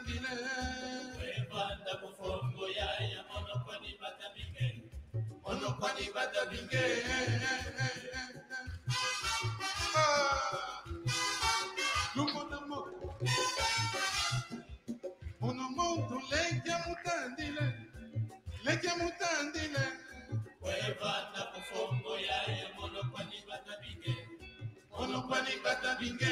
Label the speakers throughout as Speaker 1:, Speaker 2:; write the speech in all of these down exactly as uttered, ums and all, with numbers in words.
Speaker 1: Webanda kufongo ya ya mono kwani batabinge. Mono kwani batabinge.
Speaker 2: Mono montu leke mutandile. Leke mutandile.
Speaker 1: Webanda kufongo ya ya mono kwani batabinge.
Speaker 2: Mono kwani batabinge.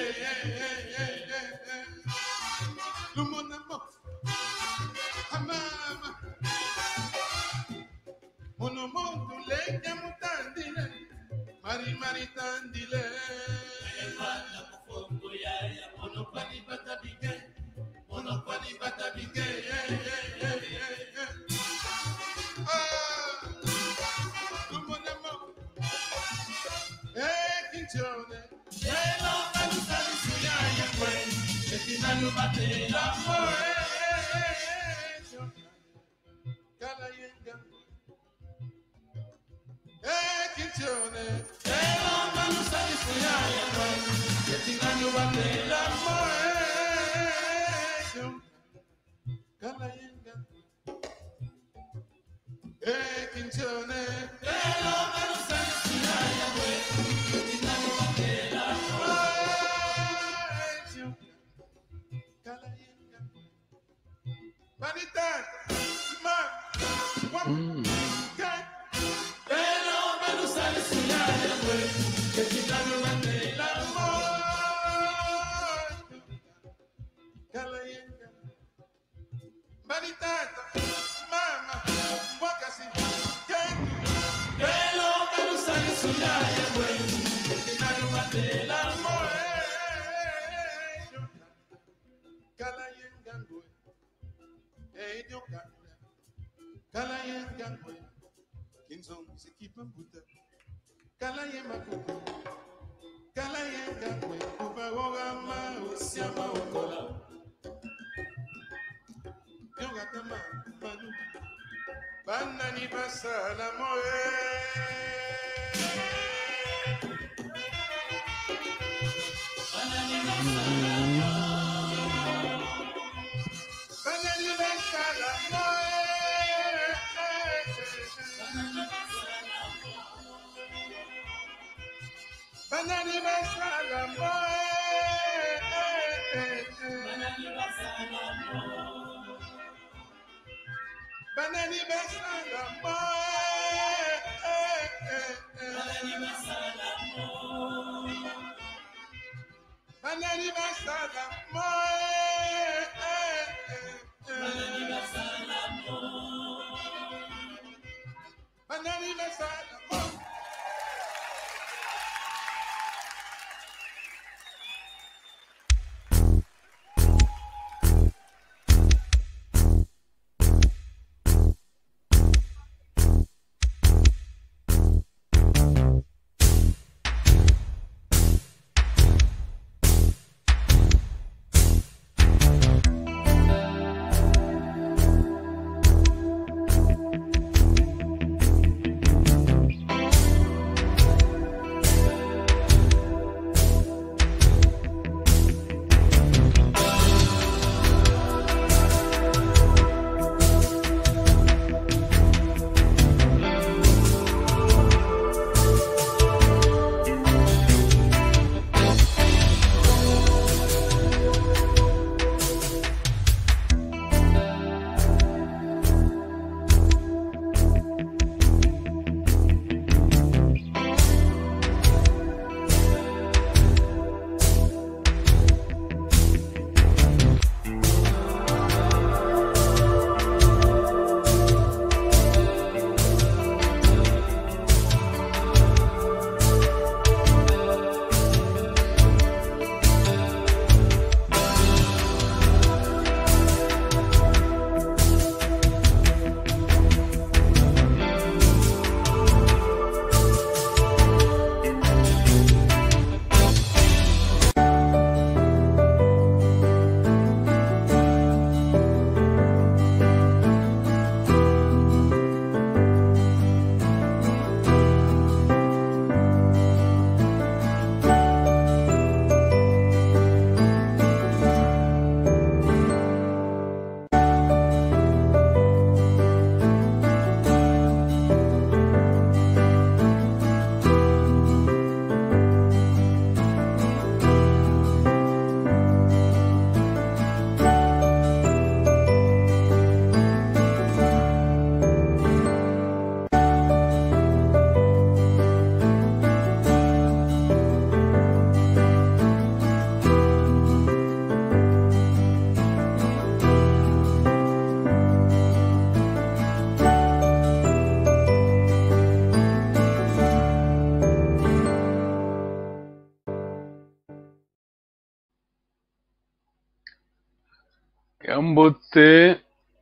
Speaker 2: Lumonamo. Hamama. Mono montu leke mutandile. Mari mari tandile.
Speaker 1: Webanda kufongo ya ya mono kwani batabinge. Mono kwani batabinge.
Speaker 2: Nanu batela moe kala yenga eh kitone eh manu sali suya ya nanu batela moe kala yenga eh kitone eh manu sali suya ya nanu batela moe Vanita, ma, what? Okay. Pero me lo sale soñar, pues, que si no me mate el amor. Calayenga. Vanita, mama, guacasi, okay. Pero me lo sale soñar, pues, que si no me mate el amor. Calayenga, güey. Hey, yo cambia. Kalayen gangwe. Kinzong sikipa buta. Kalayen makuku. Kalayen gangwe. Kupa wogama usiama okola. Yo gatama manu. Banani basala moe. Banani basala moe. Banani basala moe. Banani basala moe. Banani basala moe. Banani basala moe. Banani basala moe. Banani basala moe. Banani basala moe. Banani basala moe.
Speaker 3: Yambote.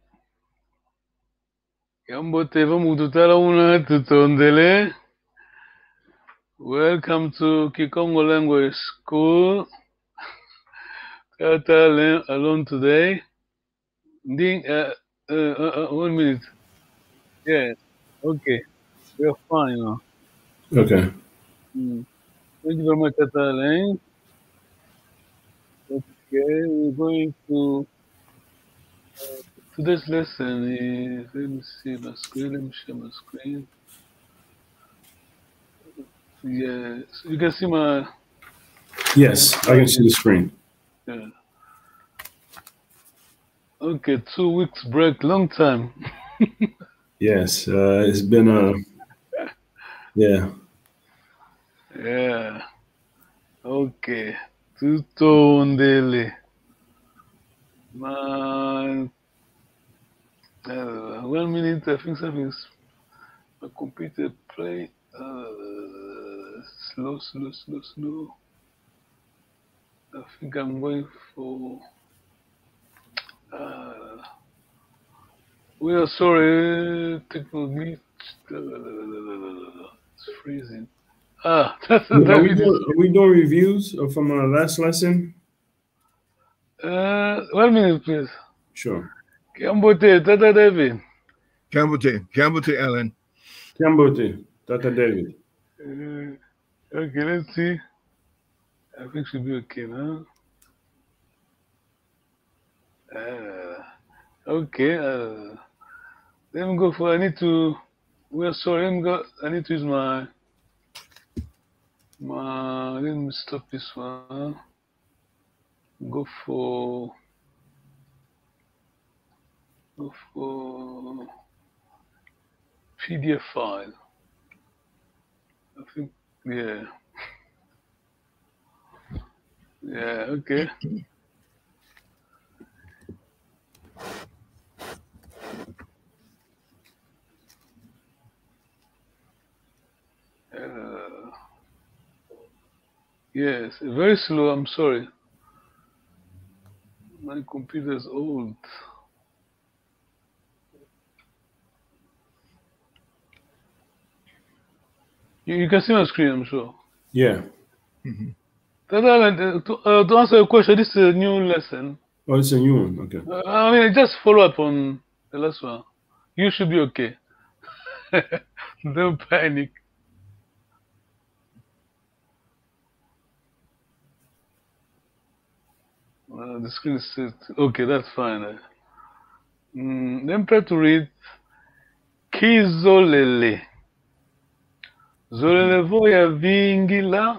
Speaker 3: Yambote vamututala una tutondele. Welcome to Kikongo language school. Tata alone today. Ding, uh, uh, uh, uh, one minute. Yes. Okay. We're fine now.
Speaker 4: Okay.
Speaker 3: Mm. Thank you very much, Tata Alain. Okay, we're going to uh, today's lesson is, let me see my screen, let me share my screen. Yes, you can see my.
Speaker 4: Yes, I can see the screen.
Speaker 3: Yeah. Okay, two weeks break, long time.
Speaker 4: Yes, uh, it's been a yeah.
Speaker 3: Yeah. Okay. Tutondele. Man. Uh, one minute, I think something's my computer play. Uh, slow, slow, slow, slow. I think I'm going for. Uh, we are sorry, technical glitch. It's freezing. Ah, that's
Speaker 4: Are we
Speaker 3: David is.
Speaker 4: doing, are we doing reviews from our last lesson?
Speaker 3: Uh, one minute, please.
Speaker 4: Sure.
Speaker 3: Kambote, Tata David.
Speaker 5: Kambote, Kambote, Alan.
Speaker 4: Kambote, Tata David.
Speaker 3: Uh, okay, let's see. I think should be okay now. Uh, okay. Uh, let me go for. I need to. Well, sorry. Let me go. I need to use my. My. Let me stop this one. Go for. Go for. P D F file. I think. Yeah. Yeah. Okay. Uh, yes, very slow. I'm sorry. My computer's old. You, you can see my screen, I'm sure.
Speaker 4: Yeah.
Speaker 5: Mm-hmm.
Speaker 3: Uh, to, uh, to answer your question, this is a new lesson.
Speaker 4: Oh, it's a new one. Okay.
Speaker 3: Uh, I mean, just follow up on the last one. You should be okay. Don't panic. Uh, the screen is set. Okay, that's fine. Mm, then try to read Kizolele. Zolele voya vingila.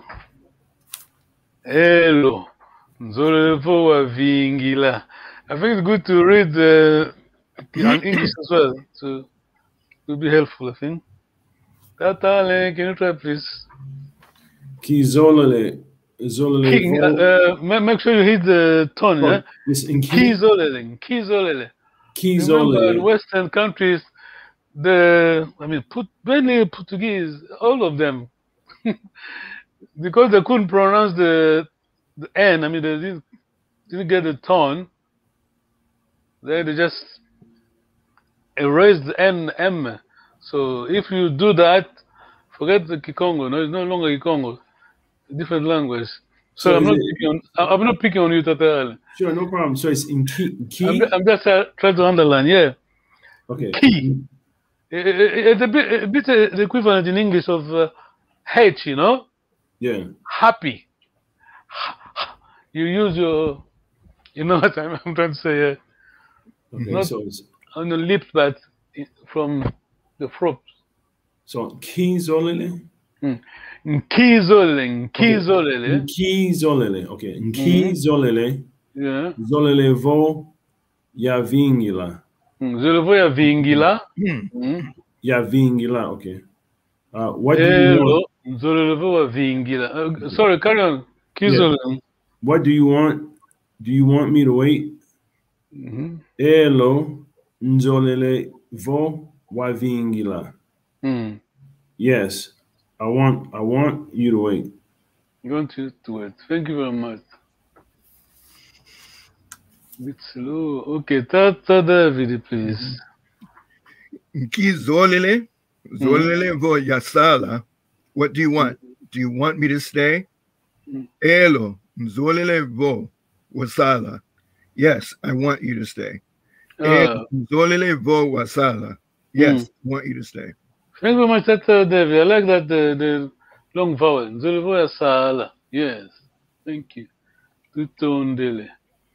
Speaker 3: Hello. Zolele voya vingila. I think it's good to read uh, in English as well to, to be helpful, I think. Tata, can you try, please?
Speaker 4: Kizolele. Zolele.
Speaker 3: King, uh, uh, make sure you hit the tone,
Speaker 4: Oh,
Speaker 3: yeah?
Speaker 4: it's in
Speaker 3: Kizolele, Kizolele. Remember,
Speaker 4: Kizolele.
Speaker 3: in Western countries, the, I mean, put, mainly Portuguese, all of them, because they couldn't pronounce the, the N, I mean, they didn't, didn't get the tone, then they just erased the N, M. So if you do that, forget the Kikongo, no, it's no longer Kikongo, different language. So, so I'm not it, picking on. I'm not picking on you, Tata.
Speaker 4: Sure, no problem. So it's in key. key?
Speaker 3: I'm, I'm just uh, trying to underline. Yeah.
Speaker 4: Okay.
Speaker 3: Key. It, it, it's a bit, a bit uh, the equivalent in English of uh, H. You know.
Speaker 4: Yeah.
Speaker 3: Happy. You use your. You know what I'm, I'm trying to say. Uh,
Speaker 4: okay.
Speaker 3: Not
Speaker 4: So it's
Speaker 3: on the lips, but from the throat.
Speaker 4: So Kizolele.
Speaker 3: Mm. Nkizolele, Nkizolele.
Speaker 4: Nkizolele, okay. Nkizolele.
Speaker 3: Yeah.
Speaker 4: Zolele vo ya vingila.
Speaker 3: Zolele vo ya vingila.
Speaker 4: Ya vingila, okay. Uh, what
Speaker 3: Hello.
Speaker 4: do you want?
Speaker 3: Zolele vo ya vingila. Uh, sorry, carry on. Kizolele.
Speaker 4: Yeah. What do you want? Do you want me to wait?
Speaker 3: Mm-hmm.
Speaker 4: Hello. Nzolele vo wa vingila.
Speaker 3: Mm.
Speaker 4: Yes. I want I want you to wait.
Speaker 3: You want you to wait. Thank you very much. Bit slow. Okay, Tata David, please.
Speaker 5: Nkizolele, zolele vo yasala. What do you want? Do you want me to stay? Elo, zolele vo wasala. Yes, I want you to stay.
Speaker 3: Ah,
Speaker 5: Zolele vo wasala. Yes,
Speaker 3: mm.
Speaker 5: I want you to stay.
Speaker 3: Thank you very much, Tata David. I like that the, the long vowel. Zulvoya Sala. Yes. Thank you. Tutondele.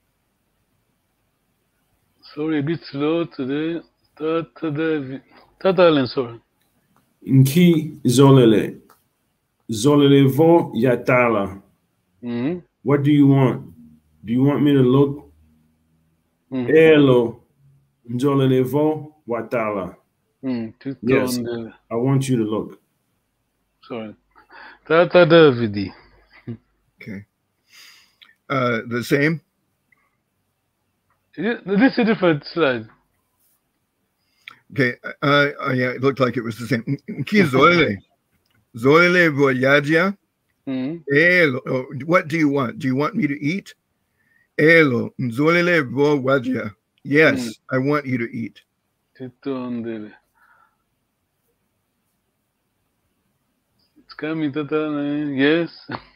Speaker 3: Sorry, a bit slow today. Tata David. Tata Allen, sorry.
Speaker 4: Nki zolele. Zolele vo yatala.
Speaker 3: Mm-hmm.
Speaker 4: What do you want? Do you want me to look?
Speaker 3: Mm-hmm.
Speaker 4: Elo. Zolele vo watala.
Speaker 3: Mm,
Speaker 4: Yes,
Speaker 3: Tutondele.
Speaker 4: I want you to look.
Speaker 3: Sorry. Tata David.
Speaker 5: Okay. Uh, the same.
Speaker 3: Yeah, this is a different slide.
Speaker 5: Okay. Uh, uh, yeah, it looked like it was the same. Nkizolele, zolele vo yadia.
Speaker 3: Mm-hmm.
Speaker 5: Elo. Oh, what do you want? Do you want me to eat? Elo, nzolele vo wadia. Yes,
Speaker 3: Mm.
Speaker 5: I want you to eat.
Speaker 3: Tutondele. It's coming, Tata. Yes.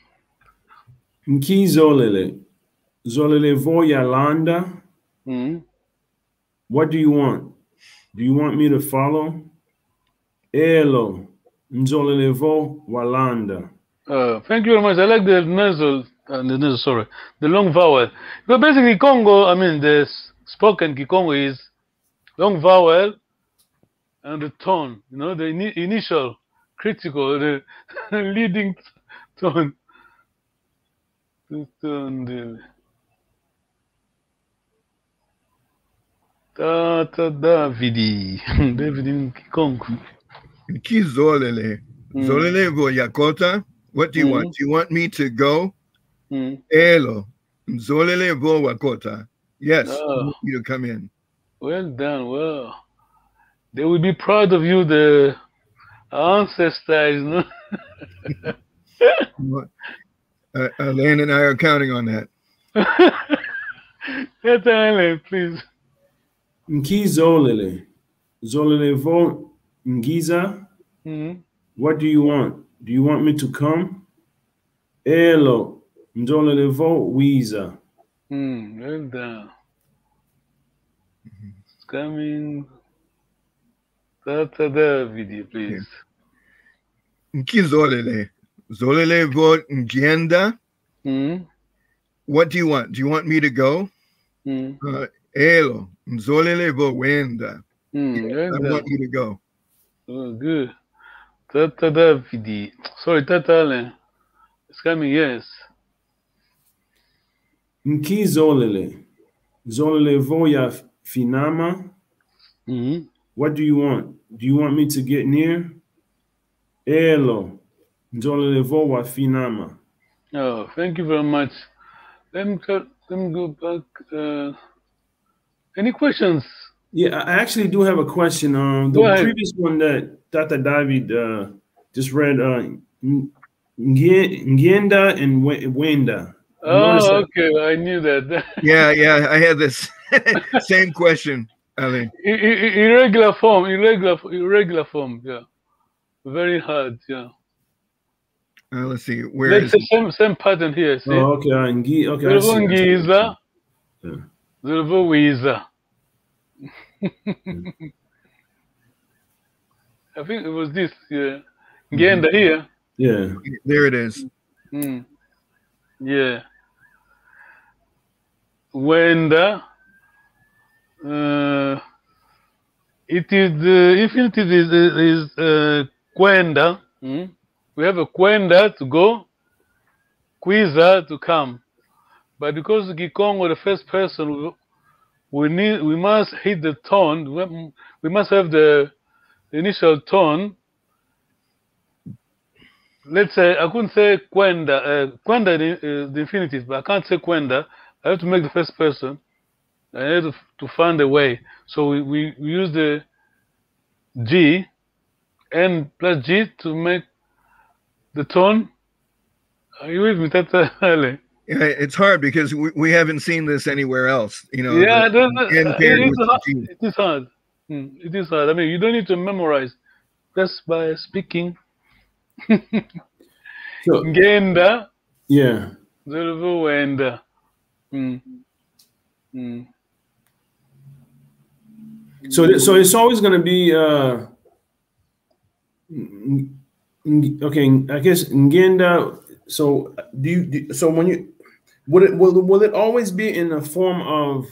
Speaker 4: Nki zolele. Zolele vo yalanda.
Speaker 3: Mm-hmm.
Speaker 4: What do you want? Do you want me to follow? Elo. Nzolele vo walanda.
Speaker 3: Uh, thank you very much. I like the nasal, uh, the nasal, sorry, the long vowel. But basically, Congo, I mean, the spoken Kikongo is long vowel and the tone, you know, the ini initial, critical, the leading tone. Tata Davidi. David in Kikongo.
Speaker 5: Nkizolele, zolele vo yakota. What do you want? Do you want me to go?
Speaker 3: Mm.
Speaker 5: Elo, nzolele vo wakota. Yes, I
Speaker 3: Oh,
Speaker 5: want you to come in.
Speaker 3: well done. Well, they will be proud of you, the ancestors, you know.
Speaker 5: Uh, Elaine and I are counting on that.
Speaker 3: Tata Allen, please.
Speaker 4: Nki zolele. Zolele vo ngiza.
Speaker 3: Mm-hmm.
Speaker 4: What do you want? Do you want me to come? Elo. Nzolele vo wiza.
Speaker 3: Mm, well done. It's coming. Tata Davidi, please.
Speaker 5: Nkizolele, zolele vo ngienda.
Speaker 3: Mm-hmm.
Speaker 5: What do you want? Do you want me to go?
Speaker 3: Mm-hmm.
Speaker 5: Uh, Elo, nzolele vo wenda.
Speaker 3: Mm,
Speaker 5: I
Speaker 3: well done.
Speaker 5: want you to go.
Speaker 3: Oh, good. Tata Davidi. Sorry, Tata Allen. It's coming, yes.
Speaker 4: Nki zolele. Zolele vo ya finama.
Speaker 3: Mm-hmm.
Speaker 4: What do you want? Do you want me to get near? Elo. Nzolele vo wa finama.
Speaker 3: Oh, thank you very much. Let me, cut, let me go back. Uh, any questions?
Speaker 4: Yeah, I actually do have a question. Um,
Speaker 3: Go
Speaker 4: the
Speaker 3: ahead.
Speaker 4: previous one that Tata David uh, just read, uh, Ng- Ngienda and We- Wenda. I noticed
Speaker 3: Oh,
Speaker 4: that.
Speaker 3: okay. I knew that.
Speaker 5: Yeah, yeah, I had this same question, Elaine.
Speaker 3: I- I- irregular form, irregular, irregular form. Yeah, very hard. Yeah.
Speaker 5: Uh, let's see, where
Speaker 3: Let's
Speaker 5: is
Speaker 3: say same same pattern here. See,
Speaker 4: Oh, okay. Uh, Ngi- okay, I see. I see.
Speaker 3: Zilvongiza,
Speaker 4: Yeah.
Speaker 3: Zilvowiza. I think it was this. Yeah, Ngenda here.
Speaker 4: Yeah.
Speaker 5: there it is.
Speaker 3: Mm. Yeah. Wenda. Uh, it is the infinitive is is uh, kwenda. Mm? We have a kwenda to go, kwiza to come. But because Kikongo, the first person, we need, we must hit the tone. We- We must have the, the initial tone. Let's say I couldn't say kwenda. Uh, kwenda is the, the infinitive, but I can't say kwenda. I have to make the first person. I have to, to find a way. So we, we, we use the G, N plus G to make the tone. Are you with me, Tata Ale?
Speaker 5: Yeah, it's hard because we, we haven't seen this anywhere else. You know.
Speaker 3: Yeah,
Speaker 5: the,
Speaker 3: the,
Speaker 5: N
Speaker 3: the,
Speaker 5: paired
Speaker 3: it, is
Speaker 5: with the
Speaker 3: hard.
Speaker 5: G.
Speaker 3: It is hard. Hmm, it is hard. I mean, you don't need to memorize. Just by speaking.
Speaker 4: So
Speaker 3: Ngenda,
Speaker 4: yeah.
Speaker 3: Zuluvu wenda. Hmm. Hmm.
Speaker 4: So th- so it's always going to be uh n- n- okay. I guess ngenda. So do you? Do, so when you will it will, will it always be in the form of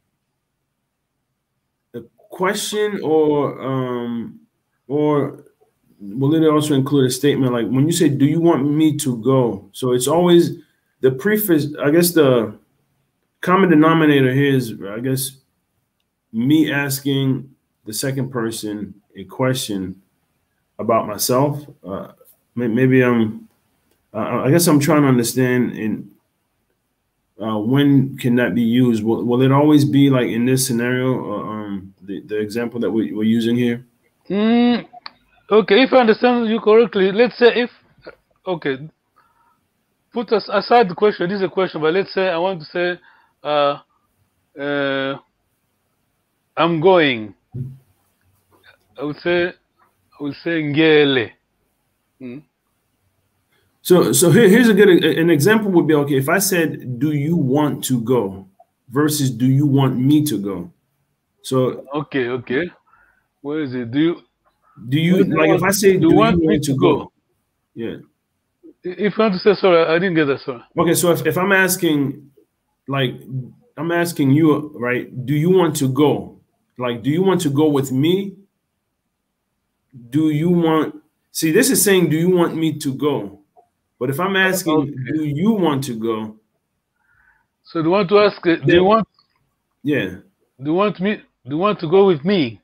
Speaker 4: a question or um or will it also include a statement like when you say do you want me to go? So it's always the prefix. I guess the common denominator here is I guess me asking the second person a question about myself. Uh, may- maybe I'm. Uh, I guess I'm trying to understand in uh, when can that be used? Will, will it always be like in this scenario, uh, um, the the example that we, we're using here?
Speaker 3: Mm, okay, if I understand you correctly, let's say if okay, put us aside the question. This is a question, but let's say I want to say, uh, uh, I'm going. I would say, I would say ngele. Mm.
Speaker 4: So so here, here's a good an example would be okay if I said do you want to go versus do you want me to go. So
Speaker 3: Okay, okay. Where is it? Do you?
Speaker 4: do
Speaker 3: Where
Speaker 4: you
Speaker 3: do you
Speaker 4: like if
Speaker 3: want?
Speaker 4: I say
Speaker 3: Do you
Speaker 4: do you
Speaker 3: want me
Speaker 4: want
Speaker 3: to
Speaker 4: to
Speaker 3: go?
Speaker 4: go? Yeah.
Speaker 3: If you want to say sorry, I didn't get that. Sorry.
Speaker 4: Okay, so if, if I'm asking like I'm asking you, right, do you want to go? Like, do you want to go with me? Do you want see this is saying do you want me to go? But if I'm asking
Speaker 3: Okay.
Speaker 4: do you want to go?
Speaker 3: So do you want to ask? uh, Do
Speaker 4: Yeah.
Speaker 3: you want?
Speaker 4: Yeah.
Speaker 3: Do you want me? Do you want to go with me?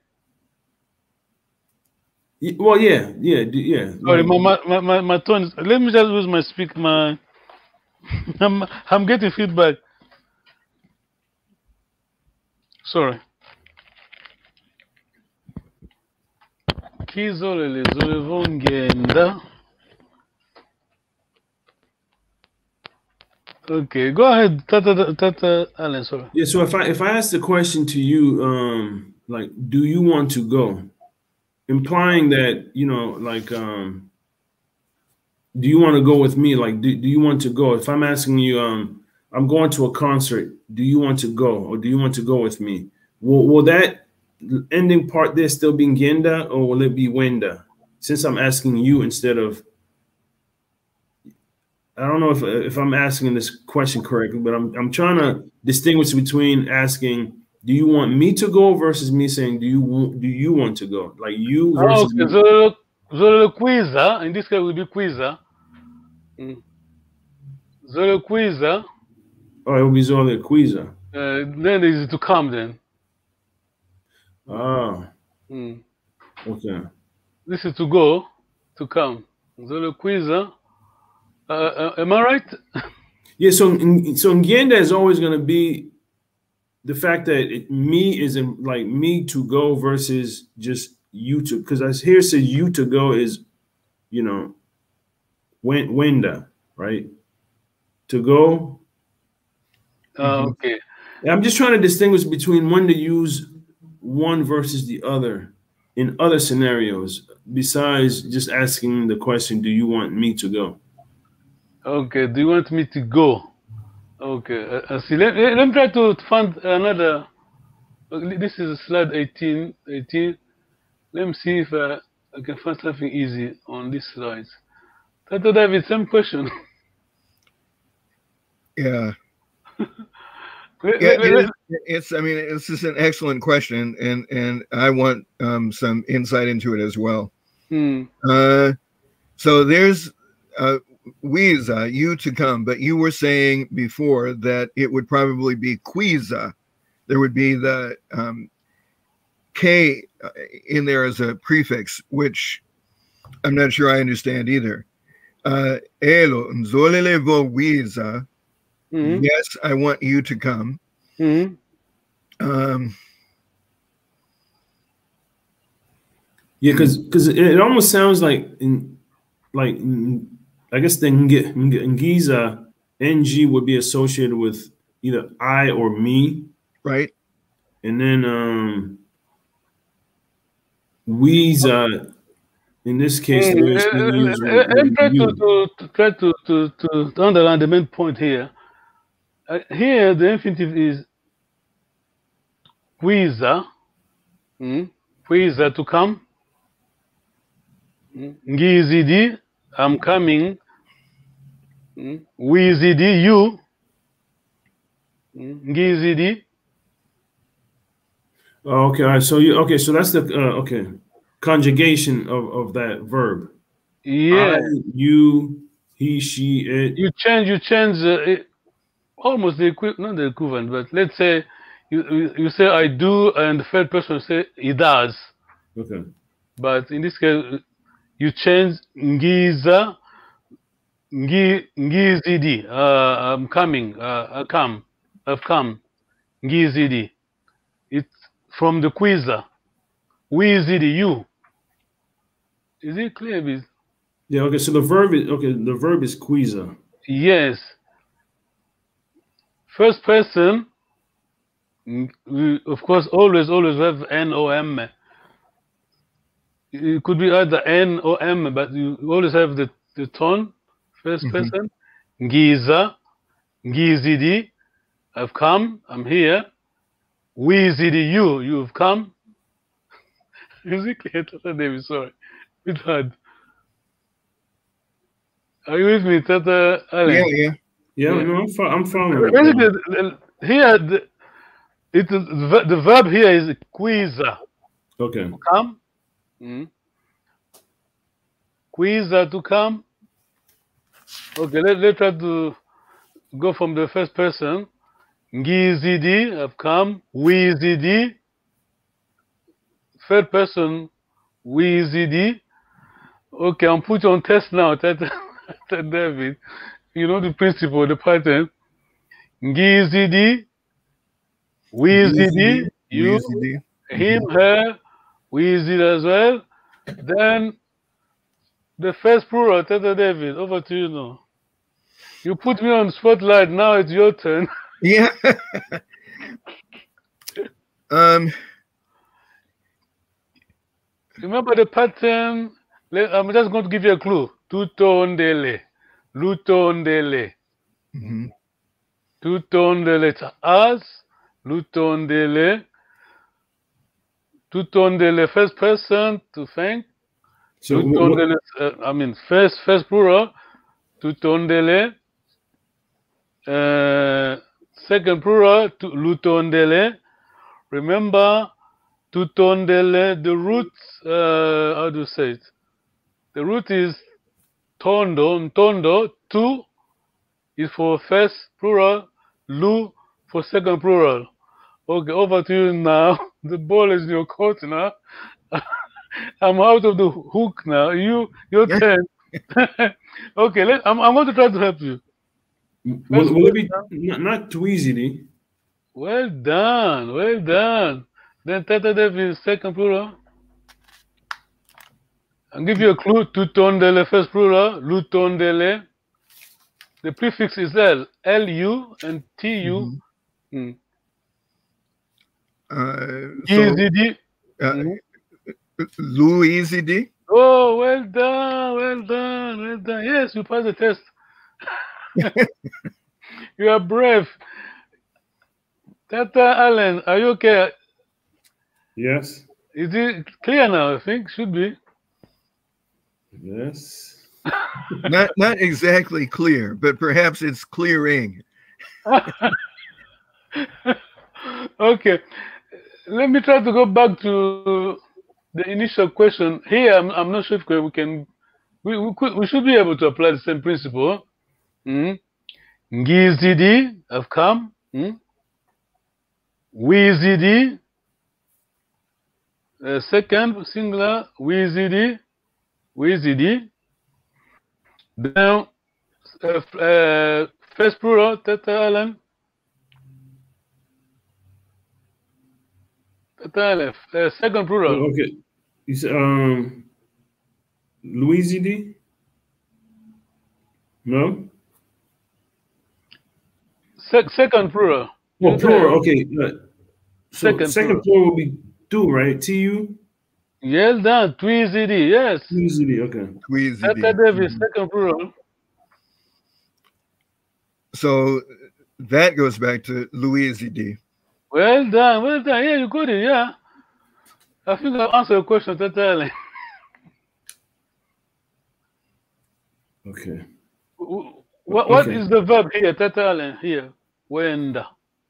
Speaker 4: Y- Well, yeah, yeah, d- yeah.
Speaker 3: Sorry,
Speaker 4: Like,
Speaker 3: my my my, my, my tone is. Let me just use my speak. My I'm I'm getting feedback. Sorry. Kizolele zolevongenda. Okay, go ahead, Tata Tata Allen. Sorry.
Speaker 4: yeah, so if I if I ask the question to you, um, like, do you want to go? Implying that, you know, like, um, do you want to go with me? Like, do, do you want to go? If I'm asking you, um, I'm going to a concert, do you want to go? Or do you want to go with me? Will, will that ending part there still be Ngenda or will it be Wenda? Since I'm asking you instead of, I don't know if if I'm asking this question correctly, but I'm I'm trying to distinguish between asking, do you want me to go versus me saying, do you want, do you want to go? Like you
Speaker 3: Oh,
Speaker 4: versus
Speaker 3: okay.
Speaker 4: me.
Speaker 3: Zolele Zolele quiza. In this case, will be quiza. Mm. Zolele quiza.
Speaker 4: Oh, it will be Zola Quiza.
Speaker 3: Uh, then is to come. Then.
Speaker 4: Ah,
Speaker 3: Mm.
Speaker 4: okay.
Speaker 3: This is to go, to come. Zolele quiza. Uh, uh, am I right?
Speaker 4: Yeah, so so Ngenda is always going to be the fact that it, me is in, like me to go versus just you to, because I here says you to go is, you know, when Wenda, right? To go.
Speaker 3: Uh, okay.
Speaker 4: I'm just trying to distinguish between when to use one versus the other in other scenarios, besides just asking the question, do you want me to go?
Speaker 3: Okay. Do you want me to go? Okay. Uh, uh, see, let, let, let me try to find another. uh, This is slide eighteen. eighteen. Let me see if uh, I can find something easy on these slides. Tata David, same question.
Speaker 5: Yeah.
Speaker 3: Let-
Speaker 5: Yeah,
Speaker 3: let-
Speaker 5: it
Speaker 3: let-
Speaker 5: is, it's. I mean, this is an excellent question, and and I want um, some insight into it as well.
Speaker 3: hmm.
Speaker 5: Uh, so there's uh, Wiza, you to come, but you were saying before that it would probably be Quiza. There would be the um, K in there as a prefix, which I'm not sure I understand either. Uh, Elo nzolelevo Wiza.
Speaker 3: Hmm.
Speaker 5: Yes, I want you to come.
Speaker 3: Hmm.
Speaker 5: Um,
Speaker 4: Yeah, because because it, it almost sounds like in like in, I guess the Nge- Nge- Ngiza N G would be associated with either I or me.
Speaker 5: Right.
Speaker 4: And then um, we's, uh, in this case,
Speaker 3: Mm,
Speaker 4: the way it's
Speaker 3: uh,
Speaker 4: being used
Speaker 3: uh,
Speaker 4: would
Speaker 3: and
Speaker 4: be
Speaker 3: try to,
Speaker 4: you.
Speaker 3: to, to try to, to, to, to underline the main point here. Uh, here, the infinitive is quiza, mm, quiza to come, mm, ngizidi, I'm coming, mm, wizidi, you, mm, ngizidi.
Speaker 4: Oh, okay, all right. So you okay? So that's the uh, okay conjugation of of that verb.
Speaker 3: Yeah,
Speaker 4: I, you, he, she, it.
Speaker 3: you change, you change uh, it, almost the equi not the equivalent, but let's say you, you you say I do, and the third person say he does.
Speaker 4: Okay.
Speaker 3: But in this case, you change ngiza, ngi, ngizidi. Uh, I'm coming. Uh, I come. I've come. Ngizidi. It's from the quiza. Wizidi, you. Is it clear? Biz?
Speaker 4: Yeah. Okay. So the verb is okay. The verb is quiza.
Speaker 3: Yes. First person. We, of course, always, always have N O M. It could be either N or M, but you always have the, the tone, first
Speaker 5: Mhm.
Speaker 3: person. Giza, Gizidi, I've come, I'm here. Wizidi, you, you've come. Is it clear? Tata David, sorry. Bit hard. Are you with me, Tata Allen?
Speaker 5: Yeah, yeah.
Speaker 4: Yeah.
Speaker 3: Yeah.
Speaker 4: No, I'm fo- I'm following.
Speaker 3: Basically, the- the- here, the, it is, the the verb here is quiza.
Speaker 4: Okay.
Speaker 3: Come. Mm. Quiza to come. Okay, let, let's try to go from the first person. Ngizidi, I've come. Wizidi. Third person, Wizidi. Okay, I'm put you on test now, Tata David. You know the principle, the pattern. Ngizidi, Wizidi, you,
Speaker 5: Wheezy.
Speaker 3: him, her, Wizidi as well. Then the first plural, Tata David, over to you now. You put me on spotlight, now it's your turn.
Speaker 5: Yeah. um.
Speaker 3: Remember the pattern? Let- I'm just going to give you a clue. Tutondele, Lutondele,
Speaker 5: mhm.
Speaker 3: Tutondele, it's us, Lutondele, Tutondele, first person to thank,
Speaker 4: So what, what,
Speaker 3: Lutondele, uh, I mean, first, first plural, Tutondele, uh, second plural, to Lutondele. Remember, Tutondele, the root, uh, how do you say it? The root is tondo, tondo, tu is for first plural, lu for second plural. Okay, over to you now. The ball is in your court now. I'm out of the hook now. You, your
Speaker 5: Yeah.
Speaker 3: turn. Okay, let, I'm, I'm going to try to help you.
Speaker 4: will, will it be not, not tweezedy?
Speaker 3: Well done, well done. Then Tata Dev is second plural. I'll give you a clue. Tutondele, first plural. Lutondele. The prefix is L. L U and T U.
Speaker 5: Mhm.
Speaker 3: Mm.
Speaker 5: Uh, so
Speaker 3: Easy.
Speaker 5: uh,
Speaker 3: Mhm.
Speaker 5: Louise D.
Speaker 3: Oh, well done, well done, well done. Yes, you passed the test. You are brave. Tata Allen, are you okay?
Speaker 4: Yes.
Speaker 3: Is it clear now? I think should be.
Speaker 4: Yes.
Speaker 5: Not not exactly clear, but perhaps it's clearing.
Speaker 3: Okay, let me try to go back to the initial question. Here, I'm, I'm not sure if we can. We, we could we should be able to apply the same principle. Mm. Ngizidi, I've come. Mm. Wizidi, uh, second singular, Wizidi, Wizidi. Then uh, uh, first plural, Tata Allen. Tata Allen, uh, second plural.
Speaker 4: Oh, okay. You said um, Louise D. No.
Speaker 3: Sec second plural.
Speaker 4: Oh,
Speaker 3: You
Speaker 4: plural.
Speaker 3: there.
Speaker 4: Okay. Uh, so
Speaker 3: Second
Speaker 4: second
Speaker 3: plural.
Speaker 4: plural will be do, right? T U.
Speaker 3: Yes, done. Tweezedy. Yes.
Speaker 4: Tweezedy. Okay.
Speaker 5: Tweezedy.
Speaker 3: Tata Davis.
Speaker 5: Mhm.
Speaker 3: Second plural.
Speaker 5: So that goes back to Louise D.
Speaker 3: Well done. Well done. Yeah, you got it. Yeah. I think I've answered your question totally.
Speaker 4: Okay.
Speaker 3: What what
Speaker 4: Okay.
Speaker 3: is the verb here? Totally here. Wenda.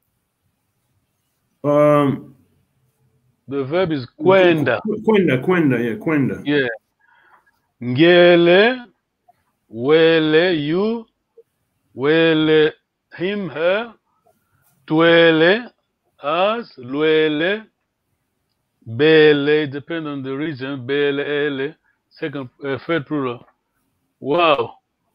Speaker 4: Um.
Speaker 3: The verb is kwenda.
Speaker 4: Kwenda. Kwenda. Yeah. Kwenda.
Speaker 3: Yeah. Ngele. Wele. You. Wele. Him. Her. Twele. Us. Luele. Bele. Depend on the region. Bele. Ele. Second. Uh, third plural. Wow.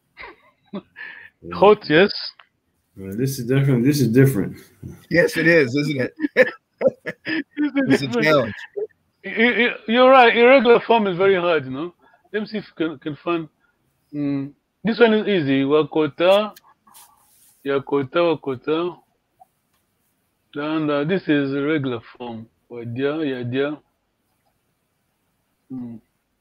Speaker 3: Hot. Yes.
Speaker 4: Uh, this is different. This is different.
Speaker 5: Yes, it is, isn't it? It's a challenge.
Speaker 3: You're right. Irregular form is very hard, you know. Let me see if you can, can find. Mm, this one is easy. Wakota, Yakota, Wakota. And uh, this is a regular form. Wadia, Yadia. Mm.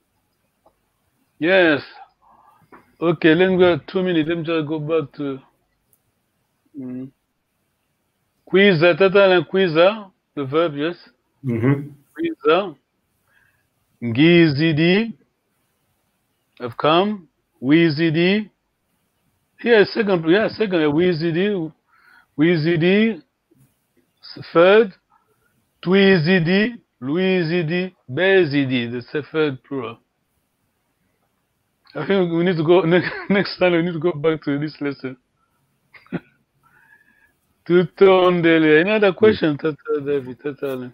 Speaker 3: Yes. Okay, let me go two minutes. Let me just go back to mm. Quiza, Tata and Quiza, the verb, yes.
Speaker 4: Mm-hmm.
Speaker 3: Quiza. Ngizidi. Have come. Wizidi. Here, second, yeah, second, Wizidi. Wizidi. Third. Twizidi. Louisidi. Bezidi. That's the third plural. I think we need to go, next, next time we need to go back to this lesson. Tutondele. Any other question, Tata David? Tata.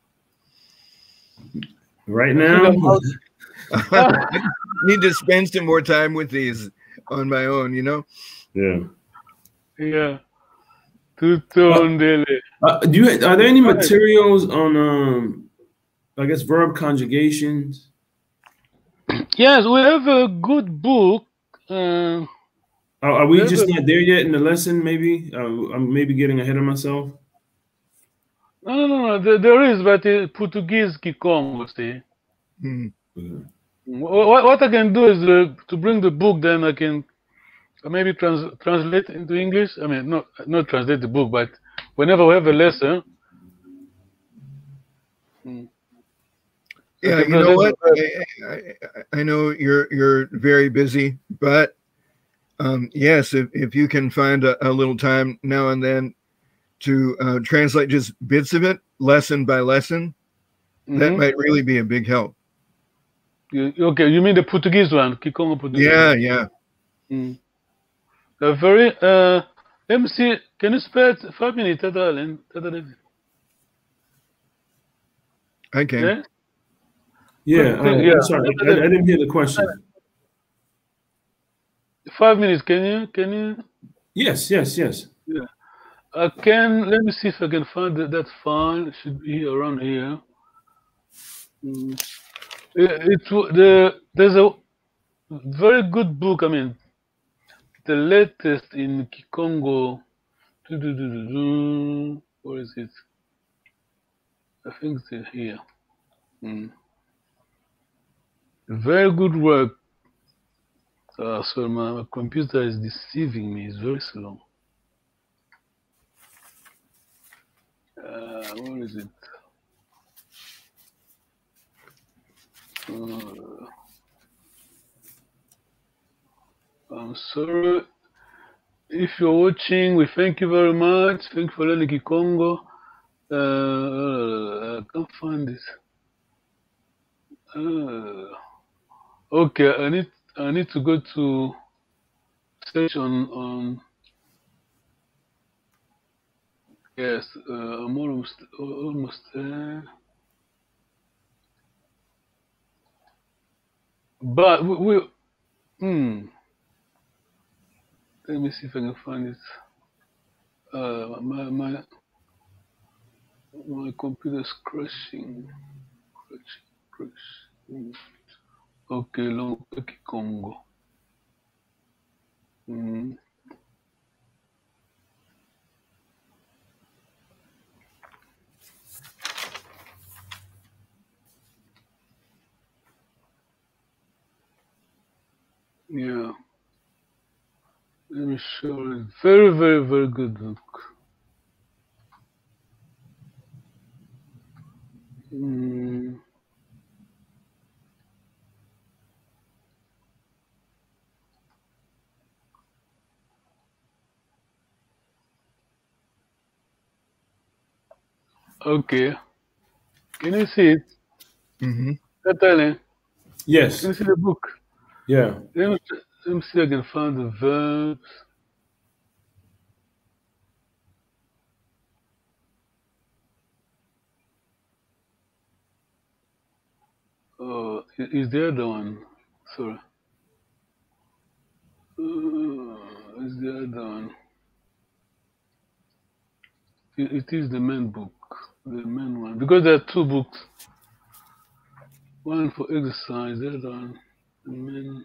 Speaker 4: Right now.
Speaker 5: I need to spend some more time with these on my own, you know?
Speaker 4: Yeah.
Speaker 3: Yeah. Tutondele.
Speaker 4: Uh, do you are there any materials on um I guess verb conjugations?
Speaker 3: Yes, we have a good book. Uh,
Speaker 4: Are, are we
Speaker 3: There's
Speaker 4: just
Speaker 3: a-
Speaker 4: not there yet in the lesson? Maybe uh, I'm maybe getting ahead of myself.
Speaker 3: no, no, no, no. There, there is, but uh, Portuguese Kikongo, see.
Speaker 5: Hmm.
Speaker 4: Mhm.
Speaker 3: What, what I can do is uh, to bring the book, then I can uh, maybe trans translate into English. I mean, not not translate the book, but whenever we have a lesson. mm, I
Speaker 5: Yeah,
Speaker 3: can
Speaker 5: you know
Speaker 3: translate
Speaker 5: what?
Speaker 3: the-
Speaker 5: I, I, I know you're you're very busy, but um, yes, if, if you can find a, a little time now and then to uh, translate just bits of it, lesson by lesson, that
Speaker 3: Mhm.
Speaker 5: might really be a big help.
Speaker 3: You- Okay, you mean the Portuguese one, Kikongo Portuguese?
Speaker 5: Yeah, yeah.
Speaker 3: Mm. A very. Uh, let me see. Can you spare t- five minutes, Tata Allen? Tata David?
Speaker 5: I can.
Speaker 3: Yeah.
Speaker 4: Yeah,
Speaker 3: Quick,
Speaker 4: uh,
Speaker 3: quick, yeah.
Speaker 4: I'm sorry, I, I didn't hear the question.
Speaker 3: Five minutes. Can you? Can you?
Speaker 4: Yes, yes, yes.
Speaker 3: Yeah. I can. Let me see if I can find that, that file. It should be around here. Mm. It, it's the there's a very good book. I mean, the latest in Kikongo. Do-do-do-do-do. Where is it? I think it's here. Mm. Very good work. Uh, so my, my computer is deceiving me. It's very slow. Uh, where is it? Uh, I'm sorry. If you're watching, we thank you very much. Thank you for learning Kikongo. Uh, I can't find this. Uh, okay, I need I need to go to search on on. Yes, uh, I'm almost almost there. But we, we hmm. Let me see if I can find it. Uh, my my my computer's crashing, crashing, crashing. Okay, long Kikongo. Hmm. Yeah. Let me show you. Very, very, very good book. Mm. Okay. Can you see it?
Speaker 5: Mm-hmm.
Speaker 3: Natalie,
Speaker 4: Yes.
Speaker 3: can you see the book?
Speaker 4: Yeah.
Speaker 3: Let me, let me see if I can find the verbs. Oh, i- is the other one? Sorry. Uh, is the other one? It, it is the main book, the main one, because there are two books. One for exercise, the other one, the main.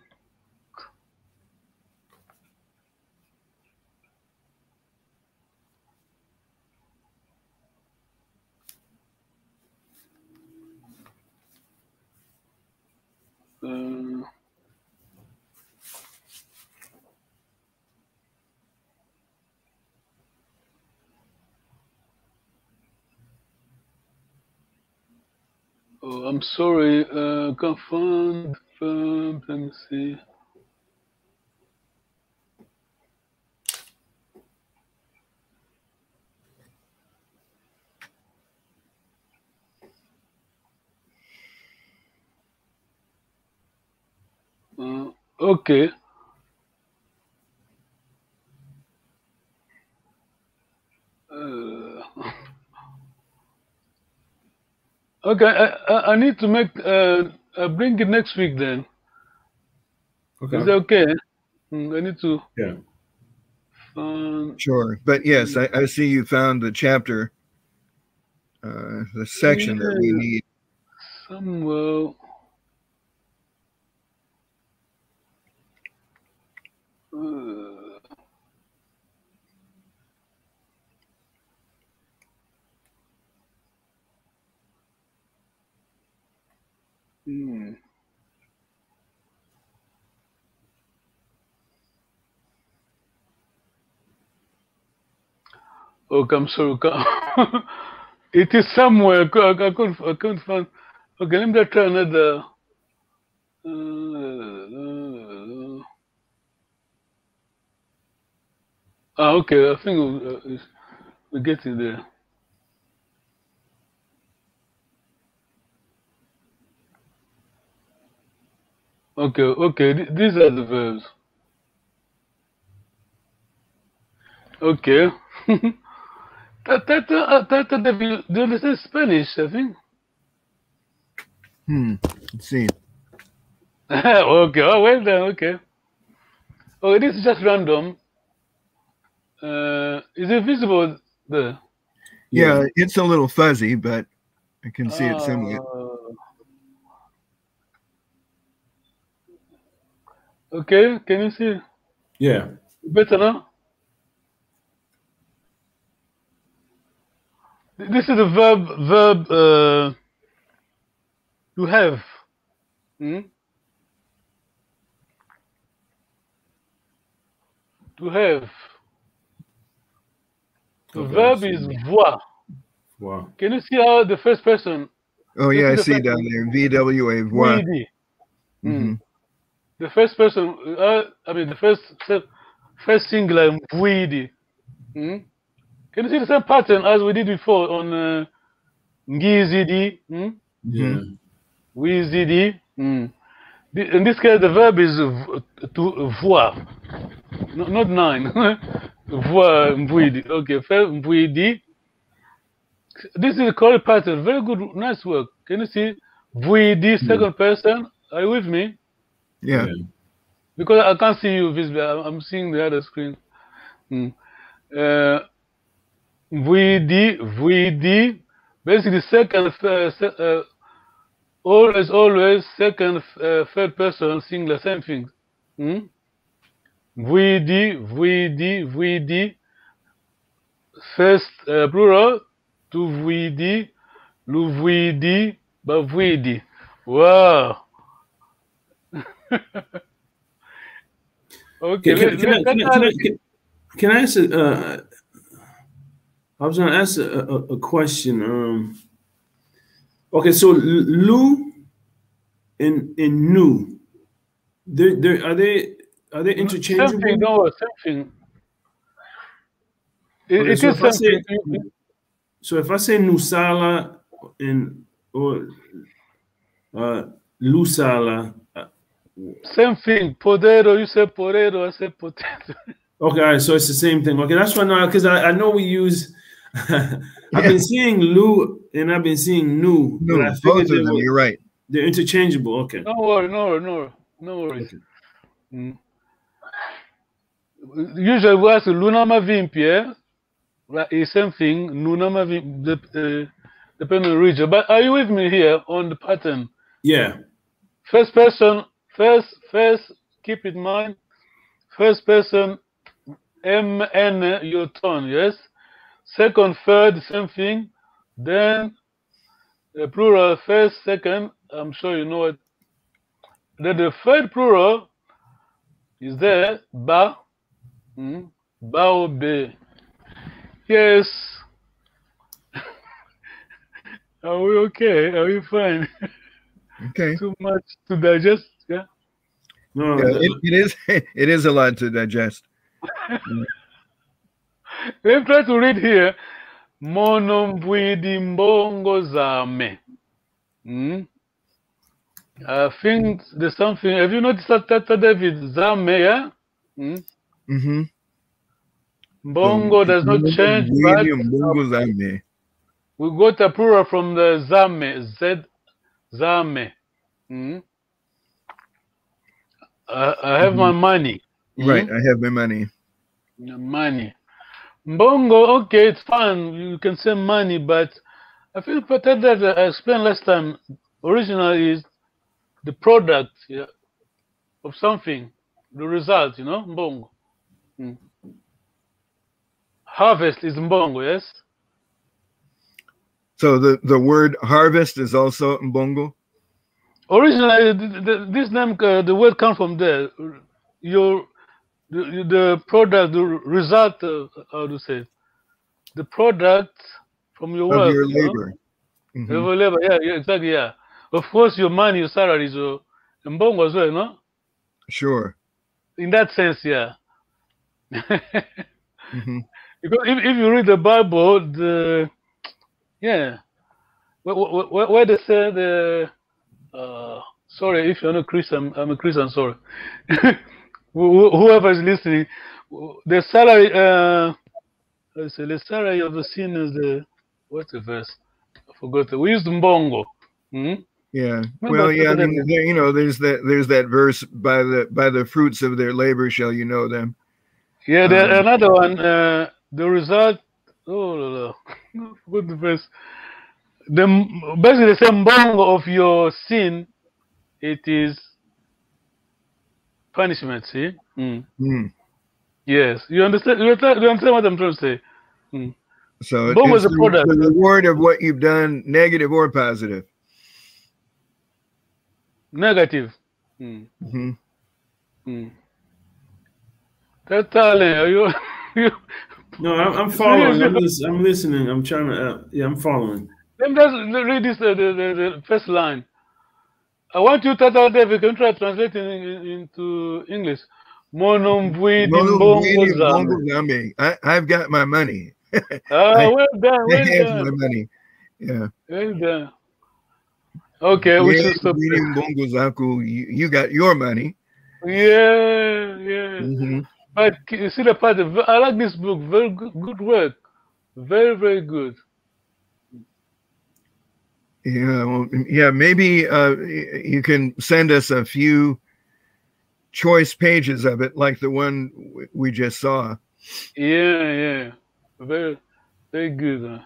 Speaker 3: Uh, oh, I'm sorry. Uh, can't find verbs. Let me see. Uh, okay. Uh, okay. I, I, I need to make. Uh, uh, bring it next week then.
Speaker 4: Okay.
Speaker 3: Is that okay? Mm, I need to
Speaker 4: Yeah.
Speaker 3: find.
Speaker 5: Sure. But yes, I, I see you found the chapter, uh, the section that we
Speaker 3: Yeah,
Speaker 5: need.
Speaker 3: somewhere. Uh, hmm. Okay, I'm sorry. ca- It is somewhere. I, cou- I couldn't. I couldn't find. Okay, let me just try another. Uh, ah, okay. I think we, uh, it's- we're getting there. Okay, okay. th- These are the verbs. Okay. Tata, Tata, do you do you understand Spanish? I think.
Speaker 5: Hmm. Let's see.
Speaker 3: Okay. Oh, well done. Okay. Oh, this is just random. Uh, is it visible there?
Speaker 5: Yeah,
Speaker 4: Yeah.
Speaker 5: it's a little fuzzy, but I can see it somewhat.
Speaker 3: Uh, okay. Can you see
Speaker 4: Yeah.
Speaker 3: better now? This is the verb. Verb. Uh, to have. Hmm? To have. The
Speaker 4: Okay.
Speaker 3: verb
Speaker 4: So,
Speaker 3: is voir.
Speaker 4: wow.
Speaker 3: Can you see how the first person?
Speaker 5: Oh,
Speaker 3: Can you
Speaker 5: yeah,
Speaker 3: see
Speaker 5: I
Speaker 3: the
Speaker 5: see
Speaker 3: first
Speaker 5: down
Speaker 3: one?
Speaker 5: there. V W A voir.
Speaker 3: Voidi.
Speaker 5: Mm-hmm.
Speaker 3: The first person. Uh, I mean, the first first singular. Voidi. Hmm? Can you see the same pattern as we did before on uh, ngizidi? Hmm?
Speaker 4: Yeah.
Speaker 3: Wizidi. Hmm. The- In this case, the verb is v- to voir. No, not nine. Voir. Voidi. Okay. First voidi. This is the correct pattern. Very good, nice work. Can you see? Voidi,
Speaker 4: Yeah.
Speaker 3: second person. Are you with me?
Speaker 5: Yeah.
Speaker 4: Yeah.
Speaker 3: Because I can't see you visibly. I'm I'm seeing the other screen. Hmm. Uh, Voidi, voidi. Basically, second, uh, se- uh, always, always, second, uh, third person, singular, same thing. Hmm? Voidi, voidi, voidi. First, uh, plural. Tu voidi, lu voidi, ba voidi. Wow. Okay.
Speaker 4: Can,
Speaker 3: Let,
Speaker 4: can, I,
Speaker 3: let,
Speaker 4: can, I,
Speaker 3: let,
Speaker 4: can, I, can, can I ask? A, uh, I was going to ask a, a, a question. Um, okay, so Lu and and Nu, they they are they are they
Speaker 3: something,
Speaker 4: interchangeable?
Speaker 3: don't worry, something. It,
Speaker 4: Okay,
Speaker 3: it
Speaker 4: so
Speaker 3: is
Speaker 4: if I
Speaker 3: something.
Speaker 4: say so if I say Nusala and or uh, Lusala. uh,
Speaker 3: Same thing. Potato, you say potato, I say potato.
Speaker 4: Okay, all right, so it's the same thing. Okay, that's right now because I, I know we use. I've
Speaker 5: Yeah.
Speaker 4: been seeing Lu and I've been seeing Nu, but I
Speaker 5: No,
Speaker 4: figured
Speaker 5: both
Speaker 4: they
Speaker 5: of them.
Speaker 4: were
Speaker 5: You're right.
Speaker 4: they're interchangeable. Okay.
Speaker 3: No worry, no worry, no worry, no worries.
Speaker 4: Okay.
Speaker 3: Mm. Usually we ask Lunama Vimpie, like it's same thing, Lunama Vimp, uh, depending on the region. But are you with me here on the pattern?
Speaker 4: Yeah.
Speaker 3: First person, first, first, keep in mind, first person, M, N, your turn, yes? Second, third, same thing. Then the plural, first, second, I'm sure you know it. Then the third plural is there, ba, mm, ba or be. Yes. Are we okay? Are we fine?
Speaker 5: Okay.
Speaker 3: Too much to digest? Yeah.
Speaker 4: No.
Speaker 5: Yeah, it,
Speaker 4: the-
Speaker 5: it is. It is a lot to digest.
Speaker 3: Let me try to read here. Mono mbwidi mbongo zame. Mm? I think there's something. Have you noticed that Tata David Zame? Yeah. Mm?
Speaker 5: Mm-hmm.
Speaker 3: Mbongo does not change, but
Speaker 5: William Bungo Zame.
Speaker 3: we got a plural from the Zame. Z Zame. Mm? I, I have my
Speaker 5: Mhm.
Speaker 3: money.
Speaker 5: Right.
Speaker 3: Mm?
Speaker 5: I have my money.
Speaker 3: Money. Mbongo, okay, it's fine. You can say money, but I feel better that I explained last time. Original is the product, yeah, of something, the result, you know, Mbongo. Mm. Harvest is Mbongo, yes?
Speaker 5: So the, the word harvest is also Mbongo?
Speaker 3: Originally, th- th- this name, uh, the word comes from there. Your, the, the product, the result, uh, how to say, it? The product from your
Speaker 5: Of
Speaker 3: work,
Speaker 5: your
Speaker 3: you know?
Speaker 5: labor. Mhm.
Speaker 3: Your labor, yeah, yeah, exactly, yeah. Of course, your money, your salary is uh, Mbongo as well, no?
Speaker 5: Sure.
Speaker 3: In that sense, yeah.
Speaker 5: Hmm.
Speaker 3: Because if, if you read the Bible, the yeah, where, where, where they say the uh, sorry, if you're not Christian, I'm a Christian. Sorry, Wh- whoever is listening, the salary, uh, let's say the salary of the sin is the what's the verse? I forgot. It. We used Mbongo. Hmm?
Speaker 5: Yeah.
Speaker 3: Remember,
Speaker 5: Well, yeah, I mean, there, you know, there's that there's that verse by the by the fruits of their labor shall you know them.
Speaker 3: yeah, there
Speaker 5: Um,
Speaker 3: another one. Uh, the result. Oh, no, no. I forgot the verse. The basically the same Mbongo of your sin. It is punishment, see? Mm.
Speaker 5: mm.
Speaker 3: Yes. You understand you understand you understand what I'm trying to say? Mm.
Speaker 5: So it,
Speaker 3: Bongo is
Speaker 5: it's
Speaker 3: a
Speaker 5: the,
Speaker 3: product.
Speaker 5: the reward of what you've done, negative or positive.
Speaker 3: Negative. Mm.
Speaker 5: Hmm.
Speaker 3: Mm. That talent, are you, you
Speaker 4: No, I'm, I'm following.
Speaker 3: seriously?
Speaker 4: I'm lis- I'm listening. I'm trying to. Uh, yeah, I'm following.
Speaker 3: Let me just read this uh, the, the, the first line. I want you Tata David can try translating in, into English. Monomvidi
Speaker 5: Mono
Speaker 3: mbongo
Speaker 5: William
Speaker 3: zame.
Speaker 5: Bungo Zame. I, I've got my money.
Speaker 3: Ah,
Speaker 5: I,
Speaker 3: well done,
Speaker 5: I
Speaker 3: well
Speaker 5: have my
Speaker 3: done.
Speaker 5: money. Yeah.
Speaker 3: Well done. Okay, we
Speaker 5: Yeah,
Speaker 3: should stop there.
Speaker 5: William Bungo Zaku, you, you got your money.
Speaker 3: Yeah, yeah.
Speaker 5: Hmm.
Speaker 3: But you see the part, of- I like this book. Very good, good work. Very, very good.
Speaker 5: Yeah, well, yeah. Maybe uh, y- you can send us a few choice pages of it, like the one w- we just saw.
Speaker 3: Yeah, yeah. Very, very good. Huh?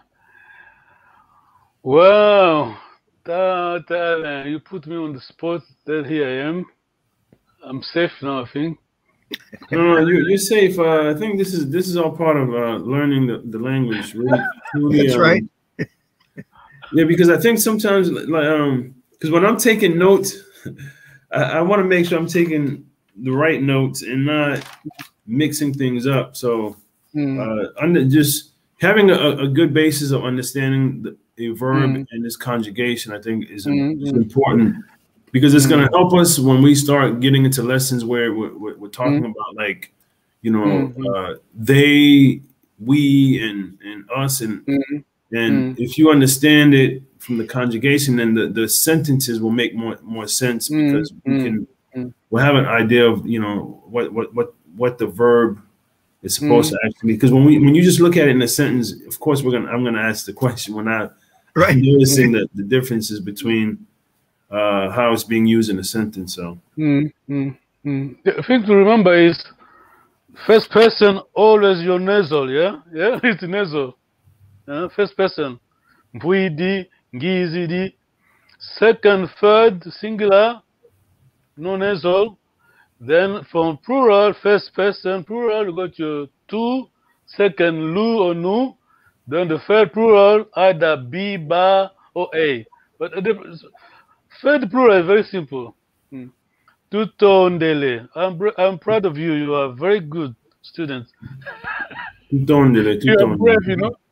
Speaker 3: Wow. Ta, ta, man, you put me on the spot. That here I am. I'm safe now, I think.
Speaker 4: No, no, you, you're safe. Uh, I think this is this is all part of uh, learning the, the language. Really, truly,
Speaker 5: That's right.
Speaker 4: um, yeah, because I think sometimes, like, um, because when I'm taking notes, I, I want to make sure I'm taking the right notes and not mixing things up. So
Speaker 3: Mm.
Speaker 4: uh, under just having a, a good basis of understanding the, a verb
Speaker 3: Mm.
Speaker 4: and its conjugation, I think is,
Speaker 3: Mm.
Speaker 4: is important because it's
Speaker 3: Mm.
Speaker 4: going to help us when we start getting into lessons where we're, we're, we're talking
Speaker 3: Mm.
Speaker 4: about like, you know,
Speaker 3: Mm.
Speaker 4: uh, they, we, and and us, and
Speaker 3: Mm.
Speaker 4: and
Speaker 3: Mm.
Speaker 4: if you understand it from the conjugation, then the, the sentences will make more more sense because we
Speaker 3: Mm.
Speaker 4: can
Speaker 3: Mm.
Speaker 4: we'll have an idea of, you know, what what what what the verb is supposed
Speaker 3: Mm.
Speaker 4: to actually, because when we when you just look at it in a sentence, of course we're gonna I'm gonna ask the question when I
Speaker 5: Right.
Speaker 4: noticing the, the differences between uh, how it's being used in a sentence. So
Speaker 3: Mm. Mm. Mm. The thing to remember is first person always your nasal, yeah? Yeah, it's nasal. Uh, first person. Mpuidi, ngizidi. Second, third, singular, no nasal. Then from plural, first person, plural, you got your two, second, lu or nu. Then the third plural, either be, ba, or a. But the third plural is very simple. Hmm. Tutondele. I'm, I'm proud of you. You are very good students.
Speaker 4: tutondele,
Speaker 3: You are brave, you
Speaker 4: tutondele.
Speaker 3: know.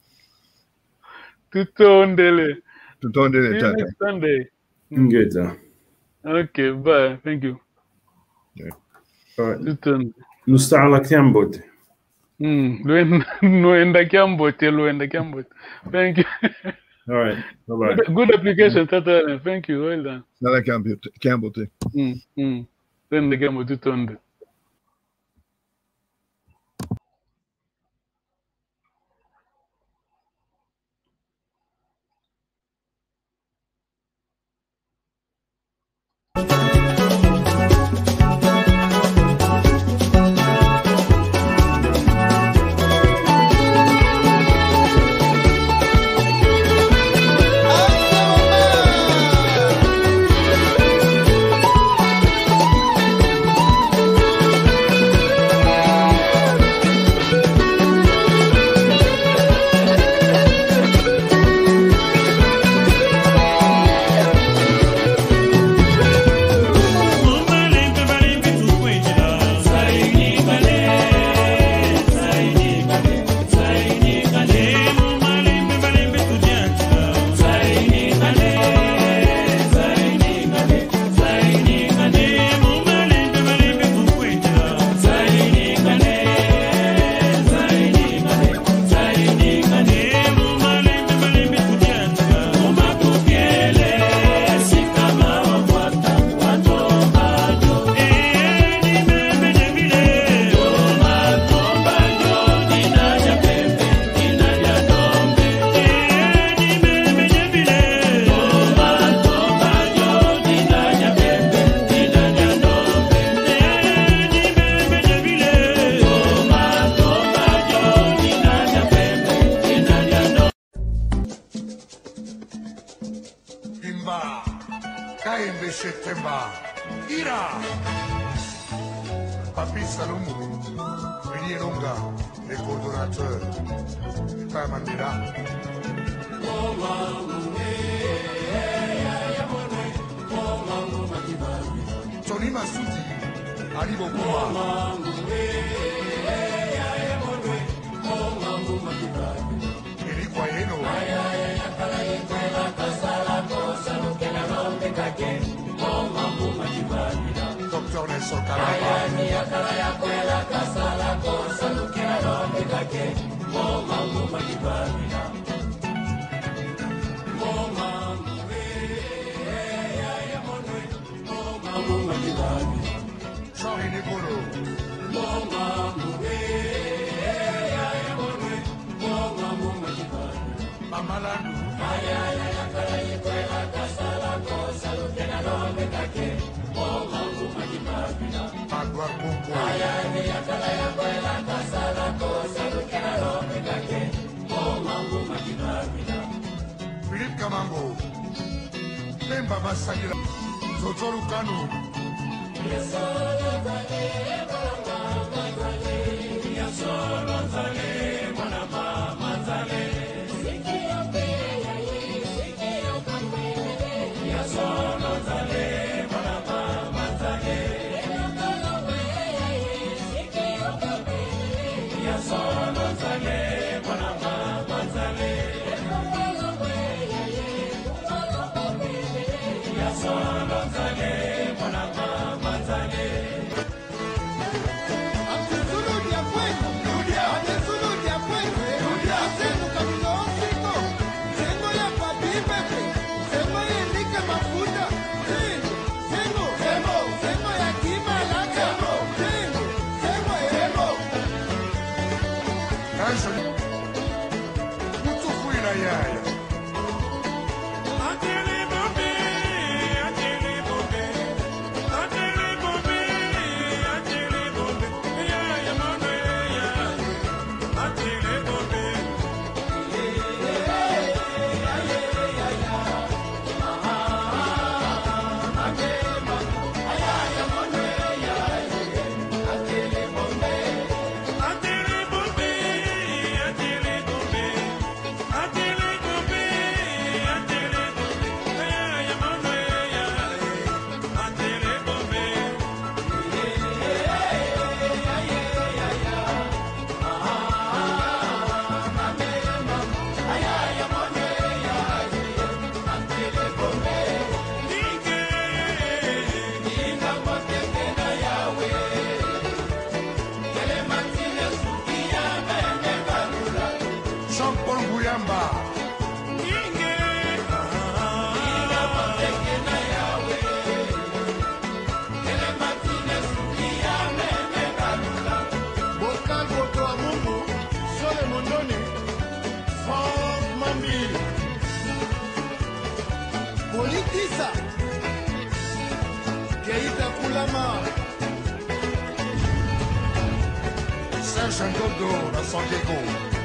Speaker 3: Tutondele.
Speaker 5: Tutondele
Speaker 3: See you
Speaker 5: tata.
Speaker 3: next Sunday.
Speaker 4: Ngeta.
Speaker 3: Okay, bye. Thank you.
Speaker 4: Yeah. All right.
Speaker 3: Tutondele.
Speaker 4: Nustala Kiambote.
Speaker 3: Mm. Luenda Kiambote, Luenda Kiambote. Thank you.
Speaker 4: All right. Bye bye.
Speaker 3: Good, good application, Tata. Thank you. Well done.
Speaker 5: Sala Campbell. Campbell.
Speaker 3: Mm. Mm. Then the game will do Tutonde.
Speaker 2: Temba, Ira, Papi Salomou, William Longa, les coordonnateurs, Père Mandela. Tony Masuti, Ali Bokuma. Eric Wayeno. Doctor Nelson Kalaba. Sorry, Nicolo. Mamalandu. Agua Congo. Philippe Kamango. Lemba Masagila. Zozoru Kanu. Serge Ngogo, la San Diego.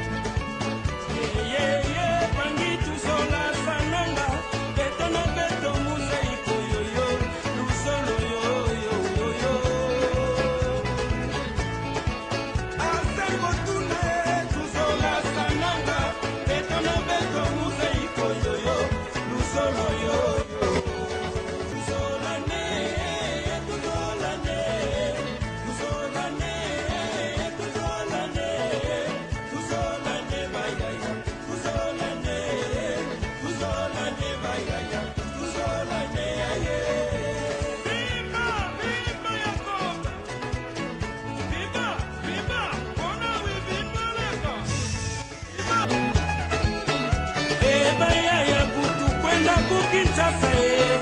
Speaker 1: Yeah, yeah, Pangitu Sola Sananga, Betona Beto Museiko yo yo, Lusolo yo yo yo yo. Asango Tune, Tusola Sananga, Betona Beto Museiko yo yo, Lusolo yo yo. Tusola ne, Tusola ne, Tusola ne, Tusola ne, Tusola ne, Baya, Tusola ne, Tusola ne, Baya, Tusola ne, aye. Viva, viva Jacob. Viva, viva, bona we viva leka. Viva. Eh, Baya ya kutu kwenda kukinchasa eh.